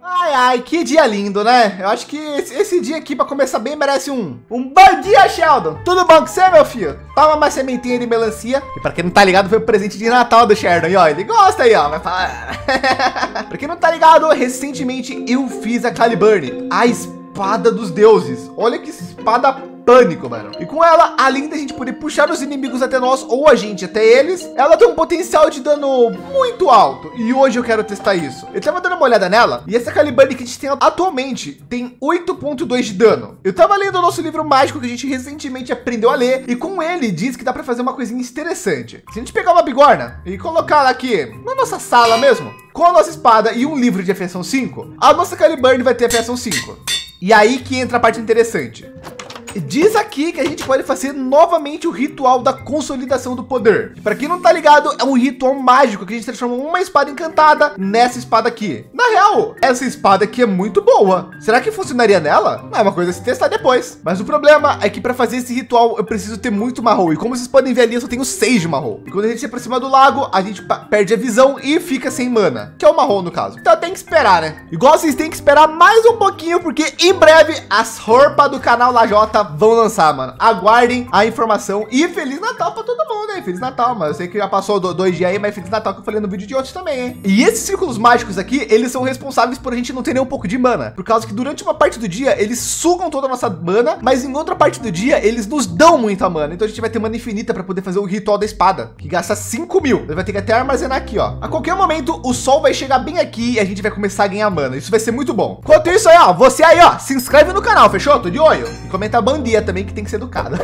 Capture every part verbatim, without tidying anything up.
Ai, ai, que dia lindo, né? Eu acho que esse, esse dia aqui, para começar bem, merece um, um bom dia, Sheldon. Tudo bom com você, meu filho? Toma uma sementinha de melancia. E para quem não tá ligado, foi o presente de Natal do Sheldon. E ó, ele gosta aí, ó. Vai falar. Para quem não tá ligado, recentemente eu fiz a Caliburn, a espada dos deuses. Olha que espada pânico, mano. E com ela, além da gente poder puxar os inimigos até nós ou a gente até eles, ela tem um potencial de dano muito alto. E hoje eu quero testar isso. Eu tava dando uma olhada nela e essa Caliburn que a gente tem atualmente tem oito ponto dois de dano. Eu tava lendo o nosso livro mágico que a gente recentemente aprendeu a ler e com ele diz que dá para fazer uma coisinha interessante. Se a gente pegar uma bigorna e colocar ela aqui na nossa sala mesmo, com a nossa espada e um livro de afeição cinco, a nossa Caliburn vai ter afeição cinco. E aí que entra a parte interessante. Diz aqui que a gente pode fazer novamente o ritual da consolidação do poder. Para quem não tá ligado, é um ritual mágico que a gente transforma uma espada encantada nessa espada aqui. Na real, essa espada aqui é muito boa. Será que funcionaria nela? Não é uma coisa a se testar depois. Mas o problema é que para fazer esse ritual eu preciso ter muito marrom. E como vocês podem ver ali, eu só tenho seis de marrom. E quando a gente se aproxima do lago, a gente perde a visão e fica sem mana, que é o marrom no caso. Então tem que esperar, né? Igual vocês têm que esperar mais um pouquinho, porque em breve as roupas do canal Lajota vão lançar, mano. Aguardem a informação e Feliz Natal para todo mundo, hein? Feliz Natal, mano. Eu sei que já passou do, dois dias aí, mas Feliz Natal que eu falei no vídeo de hoje também, hein? E esses círculos mágicos aqui, eles são responsáveis por a gente não ter nem um pouco de mana, por causa que durante uma parte do dia eles sugam toda a nossa mana, mas em outra parte do dia eles nos dão muita mana. Então a gente vai ter mana infinita para poder fazer o ritual da espada, que gasta cinco mil. Ele vai ter que até armazenar aqui, ó. A qualquer momento o sol vai chegar bem aqui e a gente vai começar a ganhar mana. Isso vai ser muito bom. Enquanto isso aí, ó, você aí, ó, se inscreve no canal, fechou? Tô de olho. E comenta bom dia também, que tem que ser educada.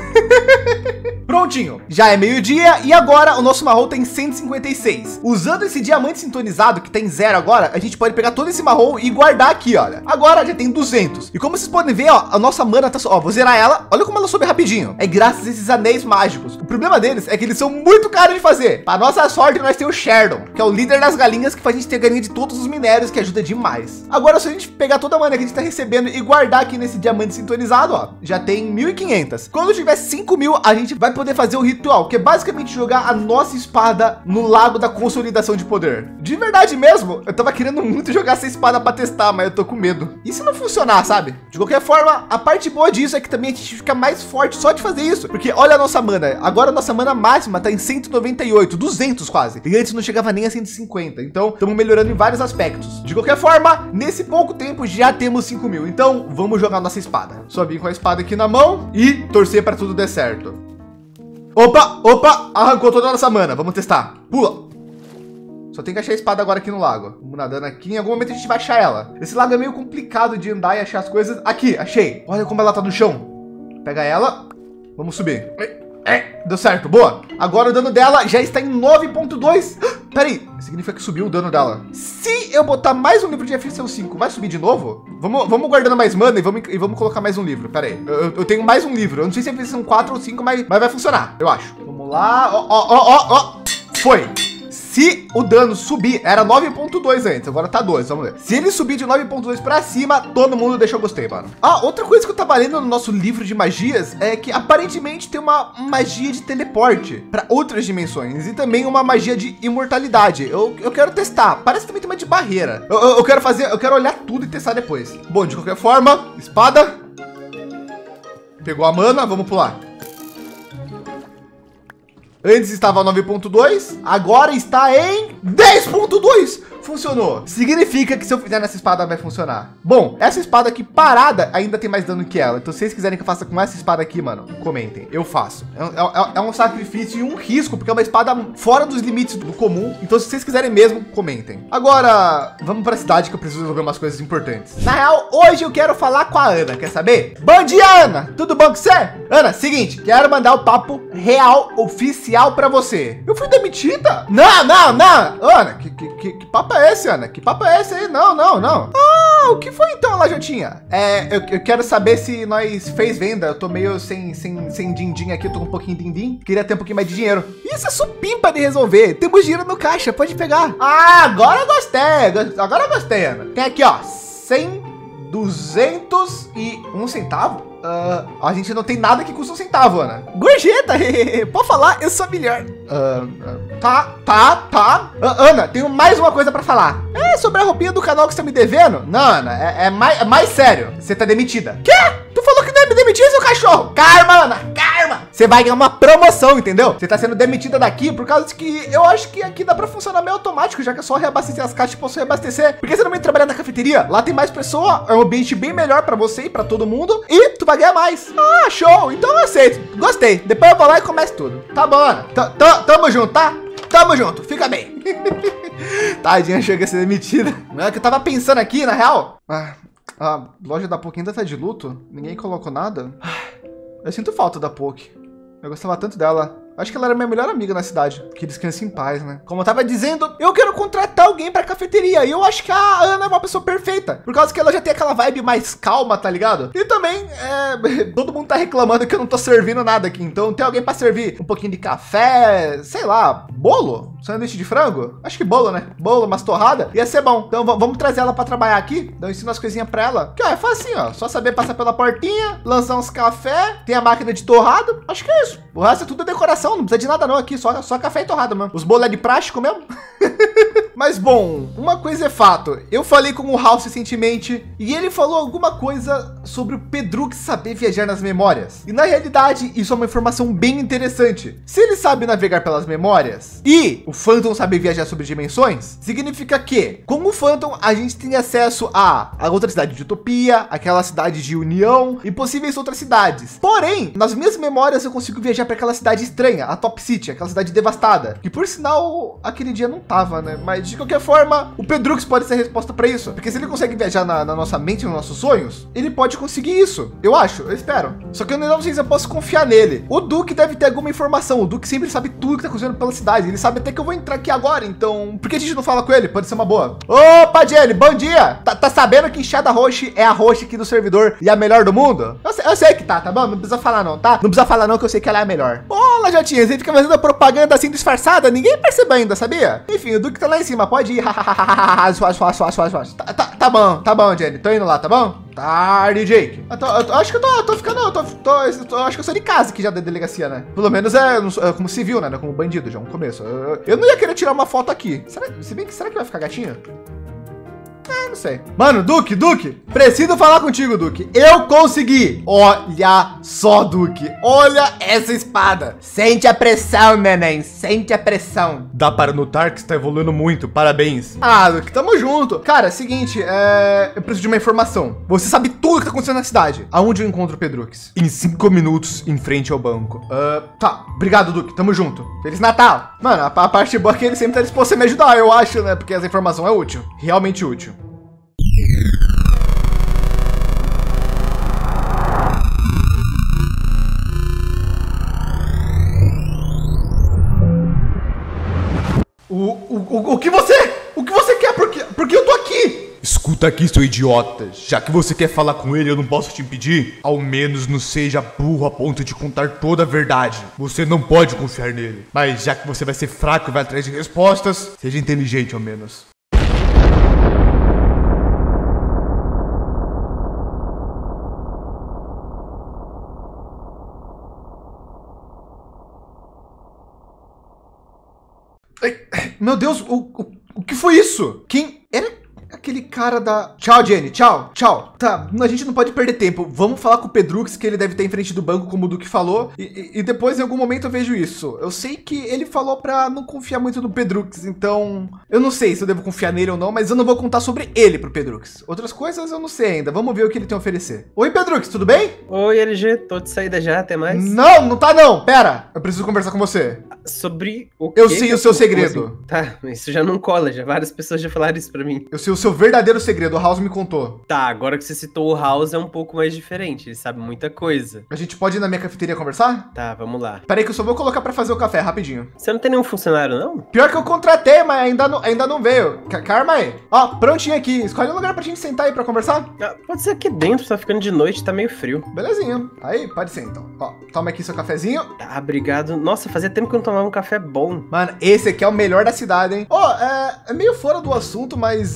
Prontinho, já é meio-dia e agora o nosso marrom tem cento e cinquenta e seis. Usando esse diamante sintonizado que tem zero agora, a gente pode pegar todo esse marrom e guardar aqui, olha. Agora já tem duzentos. E como vocês podem ver, ó, a nossa mana tá só, ó, vou zerar ela. Olha como ela sobe rapidinho. É graças a esses anéis mágicos. O problema deles é que eles são muito caros de fazer. Para nossa sorte, nós temos o Sheldon, que é o líder das galinhas, que faz a gente ter galinha de todos os minérios, que ajuda demais. Agora, se a gente pegar toda a mana que a gente tá recebendo e guardar aqui nesse diamante sintonizado, ó, já tem mil e quinhentos. Quando tiver cinco mil, a gente vai poder fazer o ritual, que é basicamente jogar a nossa espada no lago da consolidação de poder. De verdade mesmo, eu tava querendo muito jogar essa espada para testar, mas eu tô com medo. E se não funcionar, sabe? De qualquer forma, a parte boa disso é que também a gente fica mais forte só de fazer isso, porque olha a nossa mana. Agora a nossa mana máxima tá em cento e noventa e oito, duzentos quase. E antes não chegava nem a cento e cinquenta. Então, estamos melhorando em vários aspectos. De qualquer forma, nesse pouco tempo já temos cinco mil. Então, vamos jogar nossa espada. Só vir com a espada aqui na mão e torcer para tudo dar certo. Opa, opa, arrancou toda a nossa mana. Vamos testar. Pula. Só tem que achar a espada agora aqui no lago. Vamos nadando aqui. Em algum momento a gente vai achar ela. Esse lago é meio complicado de andar e achar as coisas. Aqui, achei. Olha como ela tá no chão. Pega ela. Vamos subir. É, deu certo, boa. Agora o dano dela já está em nove ponto dois. Peraí, significa que subiu o dano dela. Se eu botar mais um livro de afeição cinco, vai subir de novo? Vamos, vamos guardando mais mana e vamos, e vamos colocar mais um livro. Peraí, eu, eu tenho mais um livro. Eu não sei se é afeição quatro ou cinco, mas, mas vai funcionar, eu acho. Vamos lá. Ó, ó, ó, ó, ó. Foi. Se o dano subir, era nove ponto dois antes, agora tá dois, vamos ver. Se ele subir de nove ponto dois para cima, todo mundo deixa eu gostei, mano. Ah, outra coisa que eu tava lendo no nosso livro de magias é que aparentemente tem uma magia de teleporte para outras dimensões e também uma magia de imortalidade. Eu, eu quero testar. Parece que também tem uma de barreira. Eu, eu, eu quero fazer, eu quero olhar tudo e testar depois. Bom, de qualquer forma, espada. Pegou a mana, vamos pular. Antes estava nove ponto dois, agora está em dez ponto dois. Funcionou. Significa que se eu fizer nessa espada vai funcionar. Bom, essa espada aqui parada ainda tem mais dano que ela. Então se vocês quiserem que eu faça com essa espada aqui, mano, comentem. Eu faço. É, é, é um sacrifício e um risco, porque é uma espada fora dos limites do comum. Então se vocês quiserem mesmo, comentem. Agora, vamos para a cidade que eu preciso resolver umas coisas importantes. Na real, hoje eu quero falar com a Ana. Quer saber? Bom dia, Ana. Tudo bom com você? Ana, seguinte, quero mandar o papo real oficial para você. Eu fui demitida? Não, não, não. Ana, que, que, que, que papo é esse, Ana? Que papo é esse aí? Não, não, não. Ah, o que foi então, Lajotinha? É, eu, eu quero saber se nós fez venda. Eu tô meio sem, sem, sem din-din aqui, eu tô com um pouquinho din-din. Queria ter um pouquinho mais de dinheiro. Isso é supimpa de resolver. Temos dinheiro no caixa, pode pegar. Ah, agora eu gostei. Agora eu gostei, Ana. Tem aqui, ó, cem, duzentos e um centavo. Uh, a gente não tem nada que custa um centavo, Ana. Gorjeta, pode falar, eu sou melhor. Uh, uh, tá, tá, tá. Uh, Ana, tenho mais uma coisa pra falar. É sobre a roupinha do canal que você tá me devendo? Não, Ana, é, é, mais, é mais sério. Você tá demitida. Quê? Tu falou que não ia me demitir, seu cachorro? Karma, Ana, karma. Você vai ganhar uma promoção, entendeu? Você tá sendo demitida daqui por causa de que eu acho que aqui dá pra funcionar meio automático, já que é só reabastecer as caixas e posso reabastecer. Por que você não vem trabalhar na cafeteria? Lá tem mais pessoa, é um ambiente bem melhor pra você e pra todo mundo. E tu vai ganhar mais. Ah, show. Então eu aceito. Gostei. Depois eu vou lá e começo tudo. Tá bom, Ana. T -t Tamo junto, tá? Tamo junto. Fica bem. Tadinha, chega a ser demitida. Não é que eu tava pensando aqui, na real. Ah, a loja da Poké ainda tá de luto. Ninguém colocou nada. Eu sinto falta da Poké. Eu gostava tanto dela. Acho que ela era minha melhor amiga na cidade. Que descanse em paz, né? Como eu tava dizendo, eu quero contratar alguém pra cafeteria. E eu acho que a Ana é uma pessoa perfeita. Por causa que ela já tem aquela vibe mais calma, tá ligado? E também, é, todo mundo tá reclamando que eu não tô servindo nada aqui. Então tem alguém pra servir um pouquinho de café, sei lá, bolo? Sanduíche de frango? Acho que bolo, né? Bolo, umas torradas. Ia ser bom. Então vamos trazer ela pra trabalhar aqui. Então eu ensino as coisinhas pra ela. Que ó, é fácil, ó. Só saber passar pela portinha, lançar uns café. Tem a máquina de torrado. Acho que é isso. O resto é tudo decoração. Não precisa de nada não aqui. Só, só café e torrado mesmo. Os bolos é de plástico mesmo. Mas bom, uma coisa é fato. Eu falei com o House recentemente e ele falou alguma coisa sobre o Pedrux saber viajar nas memórias. E na realidade, isso é uma informação bem interessante. Se ele sabe navegar pelas memórias e o Phantom sabe viajar sobre dimensões, significa que com o Phantom a gente tem acesso a, a outra cidade de Utopia, aquela cidade de União e possíveis outras cidades. Porém, nas minhas memórias eu consigo viajar para aquela cidade estranha, a Top City, aquela cidade devastada. Que por sinal, aquele dia não tava, né? Mas de qualquer forma, o Pedrux pode ser a resposta para isso. Porque se ele consegue viajar na, na nossa mente, nos nossos sonhos, ele pode conseguir isso. Eu acho, eu espero. Só que eu não sei se eu posso confiar nele. O Duke deve ter alguma informação. O Duke sempre sabe tudo que tá acontecendo pela cidade. Ele sabe até que eu vou entrar aqui agora. Então, por que a gente não fala com ele? Pode ser uma boa. Opa, Jenny, bom dia. Tá, tá sabendo que enxada roxa é a roxa aqui do servidor e a melhor do mundo? Eu sei, eu sei que tá, tá bom? Não precisa falar não, tá? Não precisa falar não, que eu sei que ela é a melhor. Olha, Jotinha, você fica fazendo propaganda assim disfarçada. Ninguém percebe ainda, sabia? Enfim, o Duke tá lá em cima. Pode ir. tá, tá, tá bom, tá bom, Jenny. Tô indo lá, tá bom? Tarde, Jake. Eu, tô, eu tô, acho que eu tô, eu tô ficando, eu tô, tô, eu tô, acho que eu sou de casa aqui já da delegacia, né? Pelo menos é, é como civil, né? Como bandido já, no começo. Eu, eu, eu não ia querer tirar uma foto aqui. Será, se bem que, será que vai ficar gatinho? É, não sei. Mano, Duke, Duke, preciso falar contigo, Duke. Eu consegui. Olha só, Duke. Olha essa espada. Sente a pressão, neném. Sente a pressão. Dá para notar que está evoluindo muito. Parabéns. Ah, Duke, tamo junto. Cara, seguinte, é... eu preciso de uma informação. Você sabe tudo que tá acontecendo na cidade. Aonde eu encontro o Pedrux? Em cinco minutos, em frente ao banco. Uh, tá, obrigado, Duke. Tamo junto. Feliz Natal. Mano, a, a parte boa é que ele sempre tá disposto a me ajudar, eu acho, né? Porque essa informação é útil. Realmente útil. O, o, o, o que você, o que você quer? Porque, porque eu tô aqui. Escuta aqui, seu idiota. Já que você quer falar com ele, eu não posso te impedir. Ao menos não seja burro a ponto de contar toda a verdade. Você não pode confiar nele. Mas já que você vai ser fraco e vai atrás de respostas, seja inteligente ao menos. Ai, meu Deus, o, o, o que foi isso? Quem era aquele cara da... Tchau, Jenny, tchau, tchau. Tá, a gente não pode perder tempo. Vamos falar com o Pedrux, que ele deve estar em frente do banco, como o Duque falou. E, e, e depois, em algum momento, eu vejo isso. Eu sei que ele falou pra não confiar muito no Pedrux, então... eu não sei se eu devo confiar nele ou não, mas eu não vou contar sobre ele pro Pedrux. Outras coisas eu não sei ainda. Vamos ver o que ele tem a oferecer. Oi, Pedrux, tudo bem? Oi, L G, tô de saída já, até mais. Não, não tá não. Pera, eu preciso conversar com você. Sobre o Eu quê sei que o seu tô- segredo. assim? Tá, mas isso já não cola, já várias pessoas já falaram isso pra mim. Eu sei o seu verdadeiro segredo. O House me contou. Tá, agora que você citou o House é um pouco mais diferente, ele sabe muita coisa. A gente pode ir na minha cafeteria conversar? Tá, vamos lá. Peraí que eu só vou colocar pra fazer o café rapidinho. Você não tem nenhum funcionário, não? Pior que eu contratei, mas ainda não, ainda não veio. Ca- Karma aí. Ó, prontinho aqui. Escolhe um lugar pra gente sentar aí pra conversar. Ah, pode ser aqui dentro, tá ficando de noite, tá meio frio. Belezinha. Aí, pode ser então. Ó, toma aqui seu cafezinho. Tá, obrigado. Nossa, fazia tempo que eu não tomava um café bom. Mano, esse aqui é o melhor da cidade, hein? Ó, é, é meio fora do assunto, mas eu notei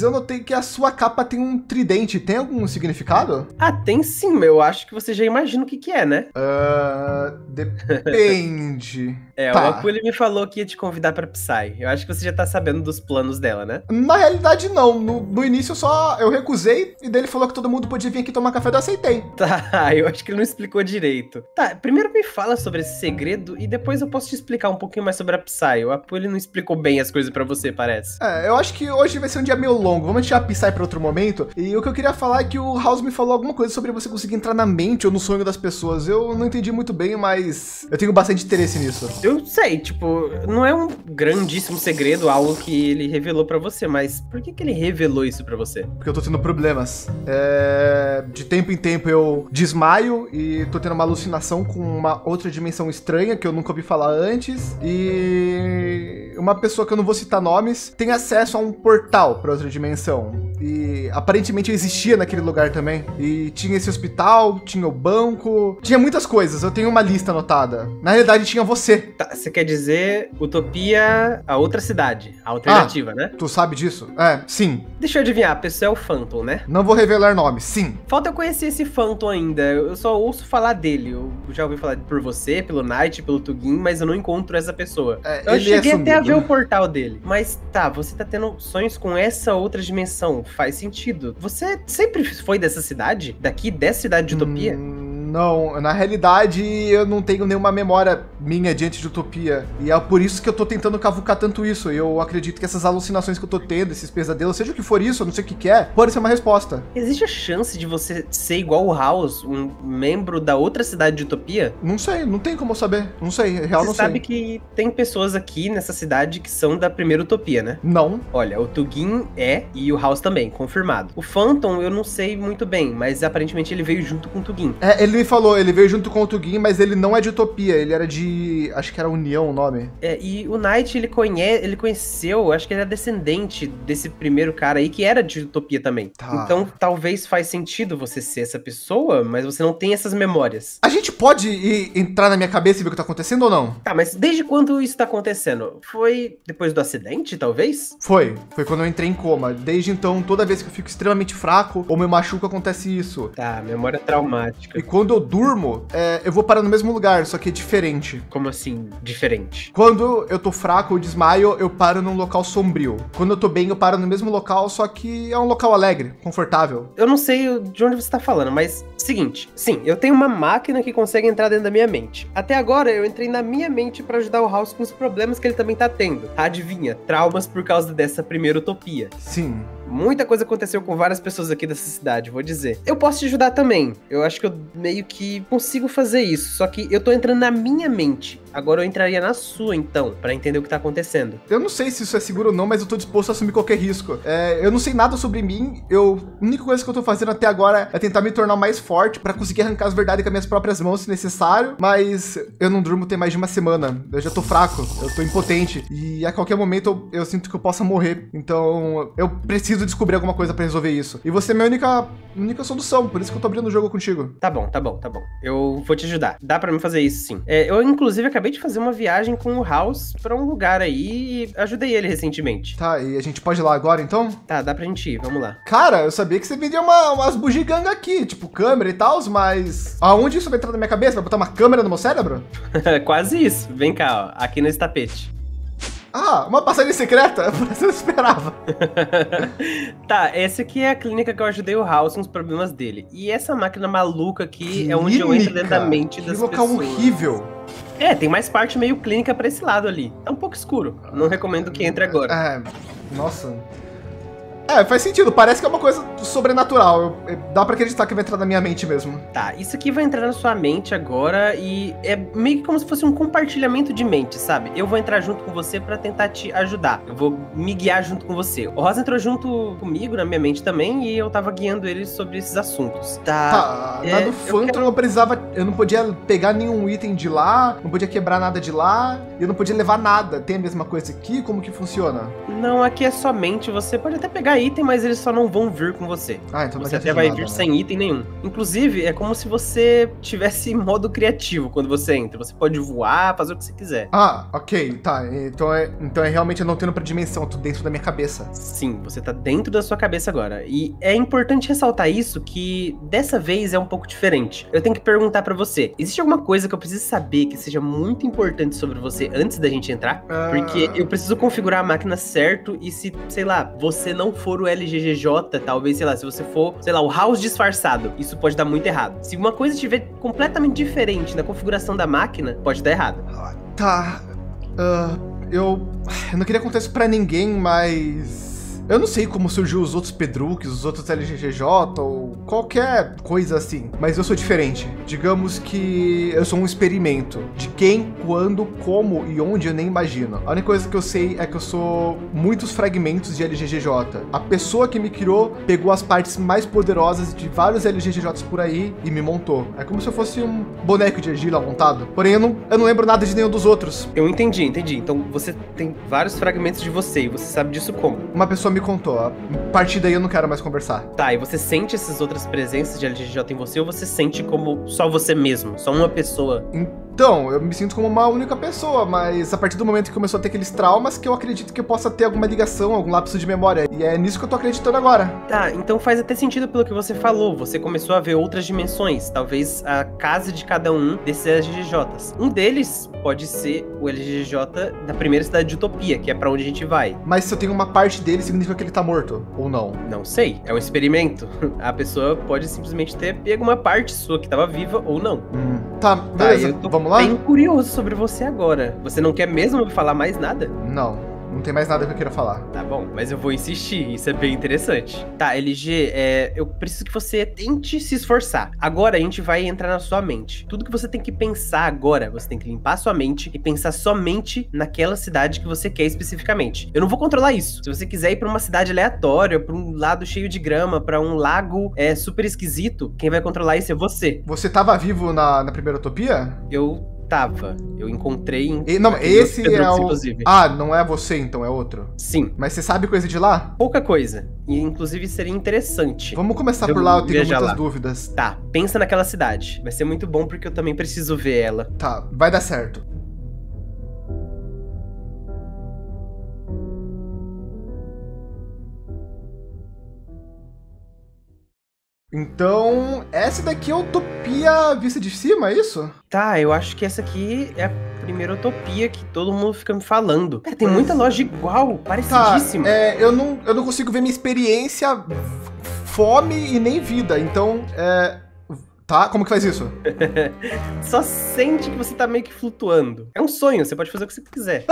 que a sua capa tem um tridente. Tem algum significado? Ah, tem sim, mas eu acho que você já imagina o que que é, né? Uh, depende. É, tá. o Apu, ele me falou que ia te convidar pra Psy. Eu acho que você já tá sabendo dos planos dela, né? Na realidade, não. No, no início, só eu recusei e daí ele falou que todo mundo podia vir aqui tomar café, eu aceitei. Tá, eu acho que ele não explicou direito. Tá, primeiro me fala sobre esse segredo e depois eu posso te explicar um pouquinho mais sobre a Psy. O Apu, ele não explicou bem as coisas pra você, parece. É, eu acho que hoje vai ser um dia meio longo. Vamos deixar a Psy pra outro momento. E o que eu queria falar é que o House me falou alguma coisa sobre você conseguir entrar na mente ou no sonho das pessoas. Eu não entendi muito bem, mas eu tenho bastante interesse nisso. Eu sei, tipo, não é um grandíssimo segredo, algo que ele revelou pra você, mas por que que ele revelou isso pra você? Porque eu tô tendo problemas. É... De tempo em tempo eu desmaio e tô tendo uma alucinação com uma outra dimensão estranha que eu nunca ouvi falar antes. E uma pessoa que eu não vou citar nomes tem acesso a um portal pra outra dimensão. E aparentemente eu existia naquele lugar também. E tinha esse hospital, tinha o banco, tinha muitas coisas. Eu tenho uma lista anotada. Na realidade tinha você. Tá, você quer dizer Utopia, a outra cidade, a alternativa, ah, né? Tu sabe disso? É, sim. Deixa eu adivinhar, a pessoa é o Phantom, né? Não vou revelar nome, sim. Falta eu conhecer esse Phantom ainda, eu só ouço falar dele. Eu já ouvi falar por você, pelo Knight, pelo Tugin, mas eu não encontro essa pessoa. É, eu ele cheguei é até a ver sumido. o portal dele. Mas tá, você tá tendo sonhos com essa outra dimensão, faz sentido. Você sempre foi dessa cidade? Daqui, dessa cidade de Utopia? Hum... Não, na realidade eu não tenho nenhuma memória minha diante de Utopia. E é por isso que eu tô tentando cavucar tanto isso. E eu acredito que essas alucinações que eu tô tendo, esses pesadelos, seja o que for isso, eu não sei o que que é, pode ser uma resposta. Existe a chance de você ser igual o House, um membro da outra cidade de Utopia? Não sei, não tem como eu saber. Não sei, real Você não sabe sei. que tem pessoas aqui nessa cidade que são da primeira Utopia, né? Não. Olha, o Tugin é e o House também, confirmado. O Phantom eu não sei muito bem, mas aparentemente ele veio junto com o Tugin. É, ele me falou, ele veio junto com o Tugin, mas ele não é de Utopia, ele era de... acho que era União o nome. É, e o Knight, ele, conhe... ele conheceu, acho que ele era descendente desse primeiro cara aí, que era de Utopia também. Tá. Então, talvez faz sentido você ser essa pessoa, mas você não tem essas memórias. A gente pode ir entrar na minha cabeça e ver o que tá acontecendo ou não? Tá, mas desde quando isso tá acontecendo? Foi depois do acidente, talvez? Foi, foi quando eu entrei em coma. Desde então, toda vez que eu fico extremamente fraco ou me machuco, acontece isso. Tá, memória traumática. E quando eu durmo, é, eu vou parar no mesmo lugar, só que é diferente. Como assim, diferente? Quando eu tô fraco ou desmaio, eu paro num local sombrio. Quando eu tô bem, eu paro no mesmo local, só que é um local alegre, confortável. Eu não sei de onde você tá falando, mas seguinte, sim, eu tenho uma máquina que consegue entrar dentro da minha mente. Até agora eu entrei na minha mente pra ajudar o House com os problemas que ele também tá tendo. Adivinha, traumas por causa dessa primeira utopia. Sim. Muita coisa aconteceu com várias pessoas aqui dessa cidade, vou dizer. Eu posso te ajudar também. Eu acho que eu meio que consigo fazer isso, só que eu tô entrando na minha mente. Agora eu entraria na sua, então, pra entender o que tá acontecendo. Eu não sei se isso é seguro ou não, mas eu tô disposto a assumir qualquer risco. É, eu não sei nada sobre mim, eu... a única coisa que eu tô fazendo até agora é tentar me tornar mais forte pra conseguir arrancar as verdades com as minhas próprias mãos, se necessário, mas eu não durmo tem mais de uma semana. Eu já tô fraco, eu tô impotente, e a qualquer momento eu, eu sinto que eu possa morrer. Então, eu preciso descobrir alguma coisa pra resolver isso. E você é a minha única, única solução, por isso que eu tô abrindo o jogo contigo. Tá bom, tá bom, tá bom. Eu vou te ajudar. Dá pra mim fazer isso, sim. É, eu, inclusive, acabei de fazer uma viagem com o House pra um lugar aí e ajudei ele recentemente. Tá, e a gente pode ir lá agora, então? Tá, dá pra gente ir, vamos lá. Cara, eu sabia que você vendia uma, umas bugiganga aqui, tipo câmera e tal, mas aonde isso vai entrar na minha cabeça? Vai botar uma câmera no meu cérebro? Quase isso. Vem cá, ó, aqui nesse tapete. Ah, uma passagem secreta? Você não esperava. Tá, essa aqui é a clínica que eu ajudei o House com os problemas dele. E essa máquina maluca aqui Clínica? é onde eu entro dentro da mente que das local pessoas. horrível. É, tem mais parte meio clínica pra esse lado ali. É um pouco escuro. Não recomendo que entre agora. É, nossa. É, faz sentido, parece que é uma coisa sobrenatural. Eu, eu, dá pra acreditar que vai entrar na minha mente mesmo. Tá, isso aqui vai entrar na sua mente agora e é meio que como se fosse um compartilhamento de mente, sabe? Eu vou entrar junto com você pra tentar te ajudar. Eu vou me guiar junto com você. O Rosa entrou junto comigo na minha mente também e eu tava guiando ele sobre esses assuntos. Tá, Tá, é, na do eu Phantom quero- eu precisava, eu não podia pegar nenhum item de lá, não podia quebrar nada de lá. e eu não podia levar nada. Tem a mesma coisa aqui? Como que funciona? Não, aqui é somente, você pode até pegar item, mas eles só não vão vir com você. Ah, então não Você adianta até de vai nada, vir né? sem item nenhum. Inclusive, é como se você tivesse em modo criativo quando você entra. Você pode voar, fazer o que você quiser. Ah, ok, tá. Então é, então é realmente eu não tendo pra dimensão, tudo dentro da minha cabeça. Sim, você tá dentro da sua cabeça agora. E é importante ressaltar isso, que dessa vez é um pouco diferente. Eu tenho que perguntar pra você, existe alguma coisa que eu preciso saber que seja muito importante sobre você antes da gente entrar? Ah. Porque eu preciso configurar a máquina certo e se, sei lá, você não for o L G G J, talvez, sei lá, se você for, sei lá, o House disfarçado, isso pode dar muito errado. Se uma coisa estiver completamente diferente na configuração da máquina, pode dar errado. Tá. Ah, eu, eu não queria contar isso pra ninguém, mas... eu não sei como surgiu os outros Pedruques, os outros L G G J ou qualquer coisa assim, mas eu sou diferente. Digamos que eu sou um experimento de quem, quando, como e onde eu nem imagino. A única coisa que eu sei é que eu sou muitos fragmentos de L G G J. A pessoa que me criou pegou as partes mais poderosas de vários L G G Js por aí e me montou. É como se eu fosse um boneco de argila montado. Porém, eu não, eu não lembro nada de nenhum dos outros. Eu entendi, entendi. Então você tem vários fragmentos de você e você sabe disso como? Uma pessoa me contou. A partir daí eu não quero mais conversar. Tá, e você sente essas outras presenças de L G G J em você ou você sente como só você mesmo, só uma pessoa? Então, eu me sinto como uma única pessoa, mas a partir do momento que começou a ter aqueles traumas, que eu acredito que eu possa ter alguma ligação, algum lapso de memória. E é nisso que eu tô acreditando agora. Tá, então faz até sentido pelo que você falou. Você começou a ver outras dimensões, talvez a casa de cada um desses L G G Js. Um deles pode ser o L G G J da primeira cidade de Utopia, que é pra onde a gente vai. Mas se eu tenho uma parte dele, significa que ele tá morto, ou não? Não sei, é um experimento. A pessoa pode simplesmente ter pego uma parte sua que tava viva ou não. Hum. Tá, Tá, beleza, eu tô vamos lá? bem curioso sobre você agora. Você não quer mesmo me falar mais nada? Não. Não tem mais nada que eu queira falar. Tá bom, mas eu vou insistir, isso é bem interessante. Tá, L G, é, eu preciso que você tente se esforçar. Agora a gente vai entrar na sua mente. Tudo que você tem que pensar agora, você tem que limpar a sua mente e pensar somente naquela cidade que você quer especificamente. Eu não vou controlar isso. Se você quiser ir pra uma cidade aleatória, pra um lado cheio de grama, pra um lago é, super esquisito, quem vai controlar isso é você. Você tava vivo na, na primeira Utopia? Eu tava. Eu encontrei em... E, não, aquele esse outro é Pedrux, o... inclusive. Ah, não é você então, é outro. Sim. Mas você sabe coisa de lá? Pouca coisa. E inclusive seria interessante. Vamos começar Eu por lá, eu tenho viajar muitas lá. dúvidas. Tá, pensa naquela cidade. Vai ser muito bom porque eu também preciso ver ela. Tá, vai dar certo. Então, essa daqui é a Utopia vista de cima, é isso? Tá, eu acho que essa aqui é a primeira utopia que todo mundo fica me falando. Cara, tem Pois- muita loja igual, Tá, parecidíssima. é, eu, não, eu não consigo ver minha experiência, fome e nem vida, então, é... Tá, como que faz isso? Só sente que você tá meio que flutuando. É um sonho, você pode fazer o que você quiser.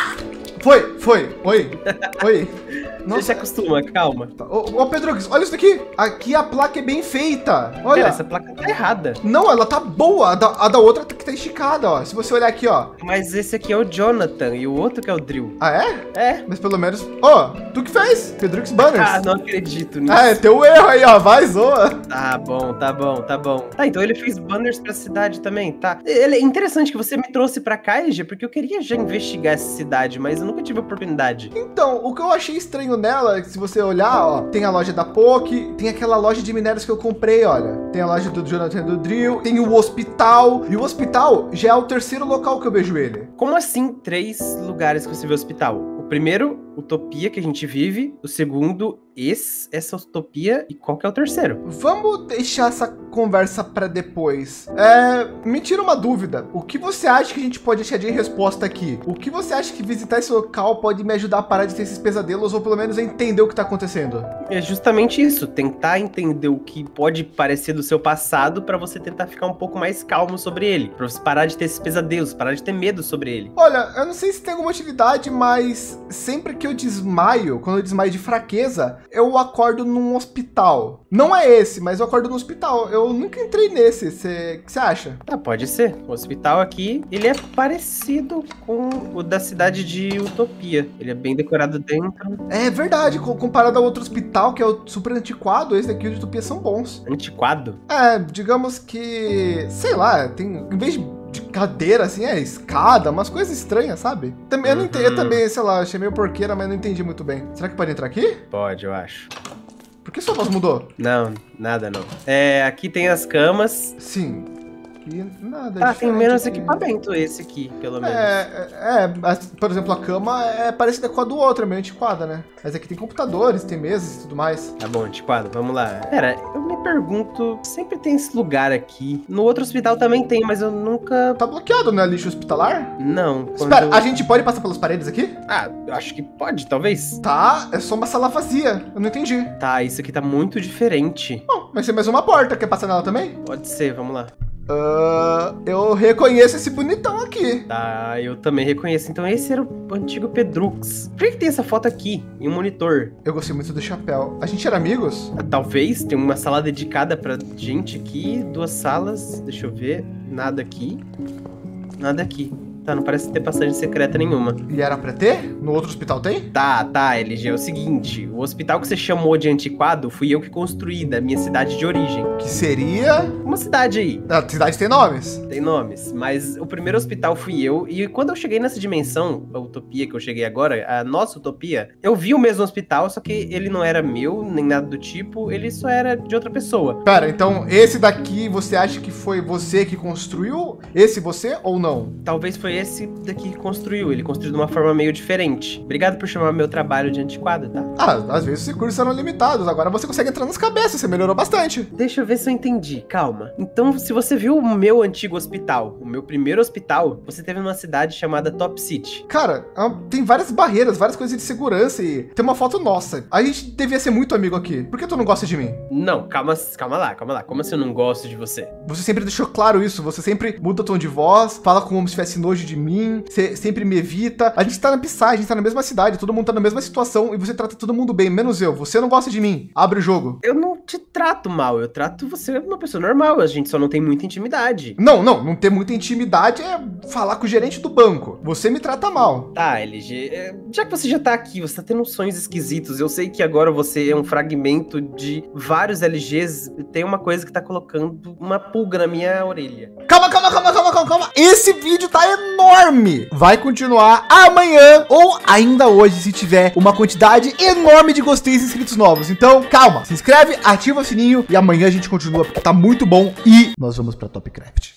Foi, foi, oi, oi. Você se acostuma, calma. Ô, ô Pedrux, olha isso daqui. Aqui a placa é bem feita. Olha. Cara, essa placa tá errada. Não, ela tá boa. A da, a da outra tá- que tá esticada, ó. Se você olhar aqui, ó. Mas esse aqui é o Jonathan e o outro que é o Drill. Ah, é? É. Mas pelo menos... Ó, tu que fez. Pedrux Banners. Ah, não acredito nisso. Ah, é teu erro aí, ó. Vai, zoa. Tá bom, tá bom, tá bom. Tá, então ele fez banners pra cidade também, tá? Ele é interessante que você me trouxe pra cá, E G, porque eu queria já investigar essa cidade, mas eu nunca tive oportunidade. Então, o que eu achei estranho nela, é que se você olhar, ó, tem a loja da Poke, tem aquela loja de minérios que eu comprei, olha. Tem a loja do Jonathan e do Drill, tem o hospital. E o hospital já é o terceiro local que eu vejo ele. Como assim três lugares que você vê hospital? O primeiro, Utopia, que a gente vive. O segundo, esse, essa Utopia. E qual que é o terceiro? Vamos deixar essa conversa para depois. É, me tira uma dúvida. O que você acha que a gente pode deixar de resposta aqui? O que você acha que visitar esse local pode me ajudar a parar de ter esses pesadelos ou pelo menos a entender o que tá acontecendo? É justamente isso, tentar entender o que pode parecer do seu passado pra você tentar ficar um pouco mais calmo sobre ele. Pra você parar de ter esses pesadelos, parar de ter medo sobre ele. Olha, eu não sei se tem alguma utilidade, mas sempre que eu desmaio, quando eu desmaio de fraqueza, eu acordo num hospital. Não é esse, mas eu acordo no hospital. Eu nunca entrei nesse. Cê, o que você acha? Ah, pode ser. O hospital aqui, ele é parecido com o da cidade de Utopia. Ele é bem decorado dentro. É verdade, co- comparado ao outro hospital, que é o super antiquado, esse daqui de Utopia são bons. Antiquado. É, digamos que, sei lá, tem, em vez de cadeira, assim, é escada, umas coisas estranhas, sabe? Também, eu não entendi, eu Uhum. também, sei lá, achei meio porqueira, mas não entendi muito bem. Será que pode entrar aqui? Pode, eu acho. Por que sua voz mudou? Não, nada não. É, aqui tem as camas. Sim. Aqui, nada Ah, tem diferente menos aqui. equipamento esse aqui, pelo menos. É, é, é, mas, por exemplo, a cama é parecida com a do outro, é meio antiquada, né? Mas aqui tem computadores, tem mesas e tudo mais. Tá bom, antiquado, vamos lá. Pera, eu me pergunto, sempre tem esse lugar aqui. No outro hospital também tem, mas eu nunca... Tá bloqueado, né? Lixo hospitalar? Não. quando- Espera, a gente pode passar pelas paredes aqui? Ah, eu acho que pode, talvez. Tá, é só uma sala vazia. Eu não entendi. Tá, isso aqui tá muito diferente. Bom, vai ser mais uma porta. Quer passar nela também? Pode ser, vamos lá. Ah, eu reconheço esse bonitão aqui. Tá, eu também reconheço. Então esse era o antigo Pedrux. Por que, que tem essa foto aqui, em um monitor? Eu gostei muito do chapéu. A gente era amigos? Ah, talvez, tem uma sala dedicada pra gente aqui, duas salas, deixa eu ver, nada aqui, nada aqui. Tá, não parece ter passagem secreta nenhuma. E era pra ter? No outro hospital tem? Tá, tá, L G, é o seguinte, o hospital que você chamou de antiquado fui eu que construí, da minha cidade de origem. Que seria... Uma cidade aí, A cidade tem nomes. tem nomes, mas o primeiro hospital fui eu, e quando eu cheguei nessa dimensão, a utopia que eu cheguei agora, a nossa utopia, eu vi o mesmo hospital, só que ele não era meu, nem nada do tipo, ele só era de outra pessoa. Pera, então esse daqui você acha que foi você que construiu? Esse você ou não? Talvez foi esse daqui que construiu, ele construiu de uma forma meio diferente. Obrigado por chamar meu trabalho de antiquado, tá? Ah, às vezes os recursos eram limitados. Agora você consegue entrar nas cabeças. Você melhorou bastante. Deixa eu ver se eu entendi, calma. Então, se você viu o meu antigo hospital, o meu primeiro hospital, você teve numa cidade chamada Top City. Cara, ah, tem várias barreiras, várias coisas de segurança e tem uma foto nossa. A gente devia ser muito amigo aqui. Por que tu não gosta de mim? Não, calma, calma lá, calma lá. Como assim eu não gosto de você? Você sempre deixou claro isso. Você sempre muda o tom de voz, fala como se tivesse nojo de mim, você sempre me evita. A gente tá na Psy, a gente tá na mesma cidade, todo mundo tá na mesma situação e você trata todo mundo bem, menos eu. Você não gosta de mim. Abre o jogo. Eu não te trato mal, eu trato você como uma pessoa normal, a gente só não tem muita intimidade. Não, não, não ter muita intimidade é falar com o gerente do banco. Você me trata mal. Tá, L G, é, já que você já tá aqui, você tá tendo sonhos esquisitos, eu sei que agora você é um fragmento de vários L Gs, tem uma coisa que tá colocando uma pulga na minha orelha. Calma, calma, calma, calma, calma, calma. Esse vídeo tá enorme. Vai continuar amanhã ou ainda hoje, se tiver uma quantidade enorme de gostei e inscritos novos. Então, calma, se inscreve, ativa o sininho e amanhã a gente continua porque tá muito bom e nós vamos pra Topcraft.